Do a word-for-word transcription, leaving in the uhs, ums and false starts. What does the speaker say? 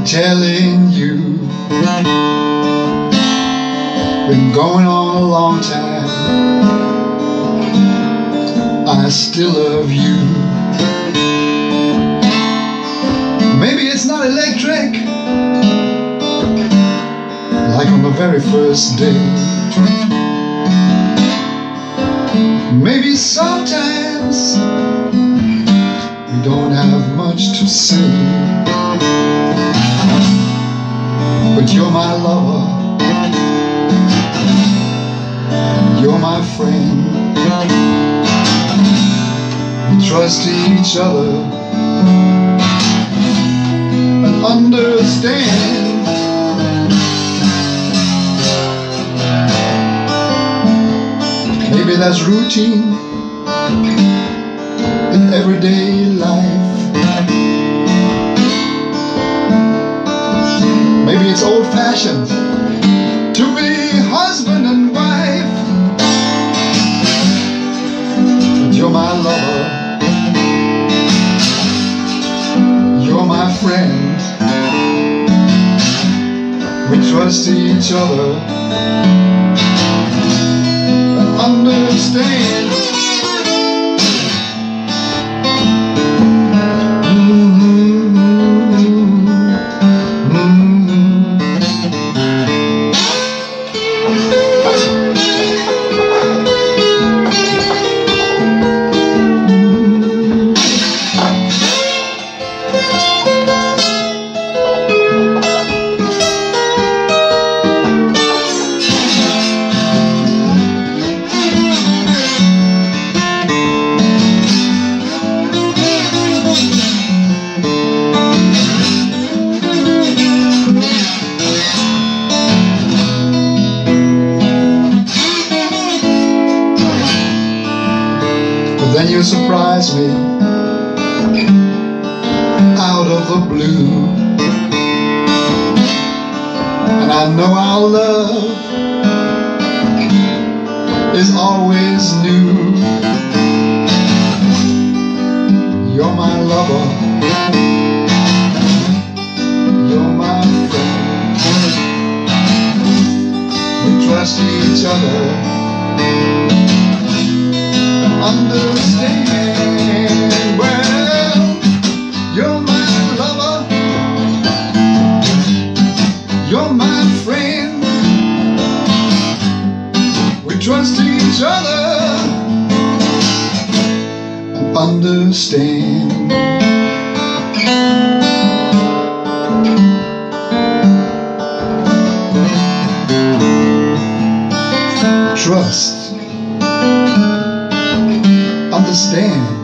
telling you, been going on a long time, I still love you. Maybe it's not electric like on the very first day. Maybe sometimes we don't have much to say, but you're my lover, you're my friend. We trust each other and understand. Maybe that's routine in everyday life. Maybe it's old-fashioned to be husband and wife, but you're my lover, you're my friend. We trust each other and understand. Then you surprise me out of the blue, and I know our love is always new. You're my lover, you're my friend. We trust each other, understand. Well, you're my lover, you're my friend. We trust each other and understand. Trust, understand.